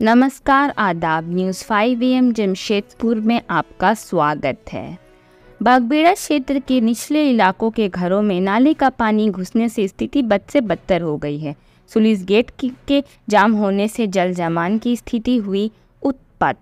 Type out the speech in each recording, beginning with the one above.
नमस्कार, आदाब। News 5 AM Jamshedpur में आपका स्वागत है। बागबेड़ा क्षेत्र के निचले इलाकों के घरों में नाले का पानी घुसने से स्थिति बद से बदतर हो गई है। सुलिस गेट के जाम होने से जल जमाव की स्थिति हुई उत्पन्न।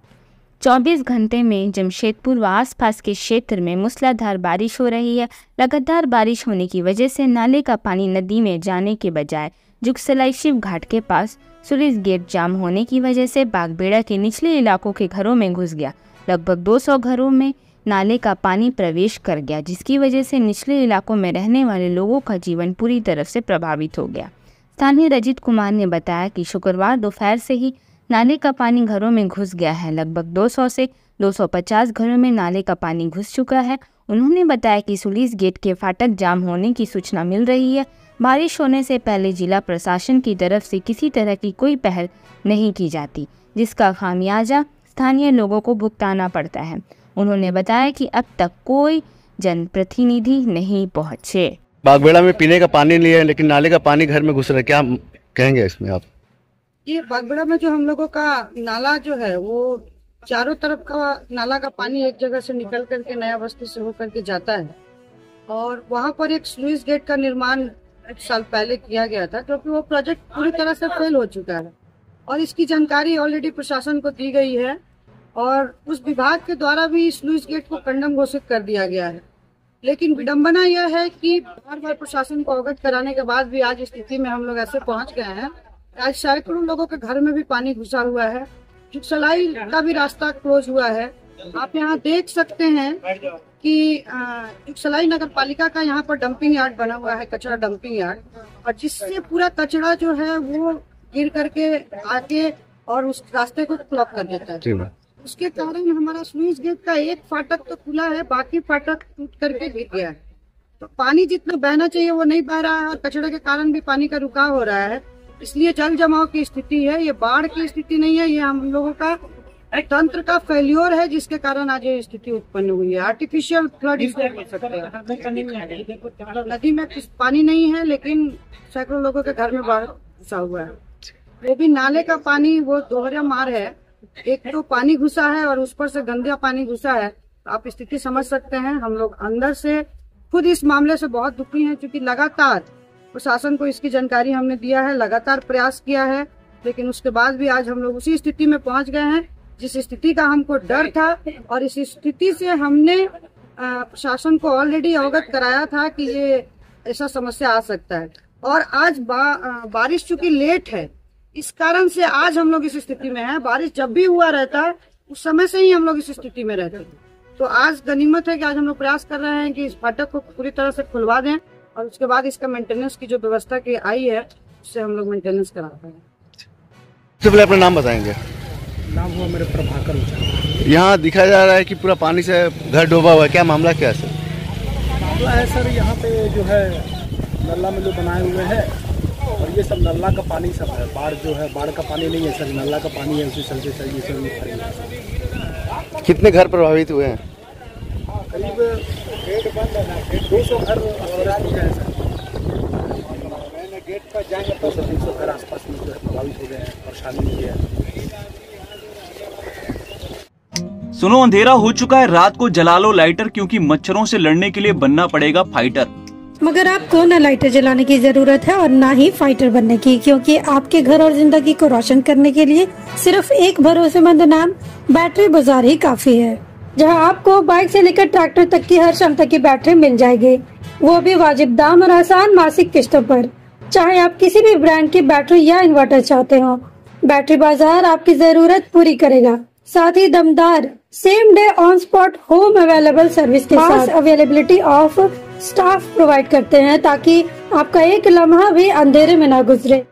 24 घंटे में जमशेदपुर व आसपास के क्षेत्र में मूसलाधार बारिश हो रही है। लगातार बारिश होने की वजह से नाले का पानी नदी में जाने के बजाय जुगसलाई शिव घाट के पास सुलिस गेट जाम होने की वजह से बागबेड़ा के निचले इलाकों के घरों में घुस गया। लगभग 200 घरों में नाले का पानी प्रवेश कर गया, जिसकी वजह से निचले इलाकों में रहने वाले लोगों का जीवन पूरी तरह से प्रभावित हो गया। स्थानीय रजित कुमार ने बताया कि शुक्रवार दोपहर से ही नाले का पानी घरों में घुस गया है। लगभग 200 से 250 घरों में नाले का पानी घुस चुका है। उन्होंने बताया कि सुलिस गेट के फाटक जाम होने की सूचना मिल रही है। बारिश होने से पहले जिला प्रशासन की तरफ से किसी तरह की कोई पहल नहीं की जाती, जिसका खामियाजा स्थानीय लोगों को भुगताना पड़ता है। उन्होंने बताया कि अब तक कोई जनप्रतिनिधि नहीं पहुंचे। बागबेड़ा में पीने का पानी नहीं है, लेकिन नाले का पानी घर में घुस रहा है। क्या कहेंगे इसमें आप? ये बागबेड़ा में जो हम लोगों का नाला जो है वो चारों तरफ का नाला का पानी एक जगह से निकल करके नया बस्ती से होकर के जाता है, और वहाँ पर एक स्लुइस गेट का निर्माण एक साल पहले किया गया था, क्योंकि वो प्रोजेक्ट पूरी तरह से फेल हो चुका है और इसकी जानकारी ऑलरेडी प्रशासन को दी गई है और उस विभाग के द्वारा भी स्लुइस गेट को कंडम घोषित कर दिया गया है। लेकिन विडंबना यह है कि बार बार प्रशासन को अवगत कराने के बाद भी आज स्थिति में हम लोग ऐसे पहुंच गए हैं। आज सैकड़ों लोगों के घर में भी पानी घुसा हुआ है। जुगसलाई का भी रास्ता क्लोज हुआ है। आप यहाँ देख सकते हैं कि जुगसलाई नगर पालिका का यहाँ पर डंपिंग यार्ड बना हुआ है, कचरा डंपिंग यार्ड, और जिससे पूरा कचरा जो है वो गिर करके आके और उस रास्ते को ब्लॉक कर देता है। उसके कारण हमारा स्लुइस गेट का एक फाटक तो खुला है, बाकी फाटक टूट करके गिर गया है। तो पानी जितना बहना चाहिए वो नहीं बह रहा है और कचरे के कारण भी पानी का रुकाव हो रहा है। इसलिए जल जमाव की स्थिति है। ये बाढ़ की स्थिति नहीं है, ये हम लोगों का तंत्र का फेल्योर है, जिसके कारण आज ये स्थिति उत्पन्न हुई है। आर्टिफिशियल फ्लड इसको बोल सकते हैं। नदी में पानी नहीं है, लेकिन सैकड़ों लोगों के घर में बाढ़ घुसा हुआ है। वो भी नाले का पानी, वो दोहरा मार है। एक तो पानी घुसा है और उस पर से गंदा पानी घुसा है। तो आप स्थिति समझ सकते हैं। हम लोग अंदर से खुद इस मामले से बहुत दुखी हैं, क्योंकि लगातार प्रशासन को इसकी जानकारी हमने दिया है, लगातार प्रयास किया है, लेकिन उसके बाद भी आज हम लोग उसी स्थिति में पहुंच गए हैं जिस स्थिति का हमको डर था। और इस स्थिति से हमने प्रशासन को ऑलरेडी अवगत कराया था कि ये ऐसा समस्या आ सकता है। और आज बारिश चूंकि लेट है, इस कारण से आज हम लोग इस स्थिति में हैं। बारिश जब भी हुआ रहता है उस समय से ही हम लोग इस स्थिति में रहते हैं। तो आज गनीमत है कि आज हम लोग प्रयास कर रहे हैं कि इस फाटक को पूरी तरह से खुलवा दें, और उसके बाद इसका मेंटेनेंस की जो व्यवस्था की आई है उससे हम लोग मेंटेनेंस कराते हैं। सबसे पहले अपना नाम बताएंगे। नाम हुआ मेरे प्रभाकर। यहाँ दिखा जा रहा है कि पूरा पानी से घर डूबा हुआ है, क्या मामला क्या है सर? मामला है सर, यहाँ पे जो है नल्ला में जो बनाए हुए हैं, और ये सब नल्ला का पानी सब है। बाढ़ जो है, बाढ़ का पानी नहीं है सर, नल्ला का पानी है। उसी चलते सर ये सब कितने घर प्रभावित हुए हैं? करीब 200 घर गेट पर जाएंगे 200-300 घर आसपास में प्रभावित हो गए हैं, परेशानी हुई है। सुनो, अंधेरा हो चुका है, रात को जला लो लाइटर, क्योंकि मच्छरों से लड़ने के लिए बनना पड़ेगा फाइटर। मगर आपको न लाइटर जलाने की जरूरत है और न ही फाइटर बनने की, क्योंकि आपके घर और जिंदगी को रोशन करने के लिए सिर्फ एक भरोसेमंद नाम बैटरी बाजार ही काफी है, जहां आपको बाइक से लेकर ट्रैक्टर तक की हर क्षमता की बैटरी मिल जाएगी, वो भी वाजिब दाम और आसान मासिक किस्तों पर। चाहे आप किसी भी ब्रांड की बैटरी या इन्वर्टर चाहते हो, बैटरी बाजार आपकी जरूरत पूरी करेगा। साथ ही दमदार same day on spot home available service के साथ अवेलेबिलिटी ऑफ स्टाफ प्रोवाइड करते हैं, ताकि आपका एक लम्हा भी अंधेरे में ना गुजरे।